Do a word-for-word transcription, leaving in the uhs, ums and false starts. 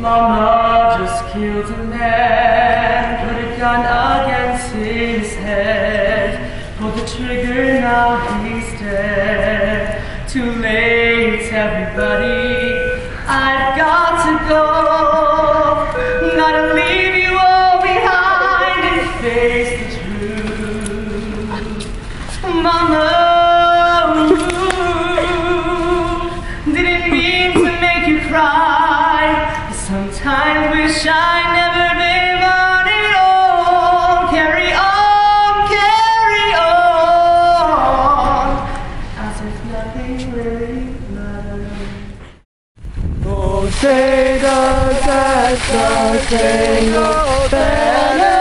Mama just killed a man, put a gun against his head, pulled the trigger, now he's dead. Too late, everybody, I've got to go. Gotta leave you all behind and face the truth. Mama, didn't mean to make you cry. Sometimes wish I'd never been on it all. Carry on, carry on, as if nothing really mattered. Oh, say does that star say no better?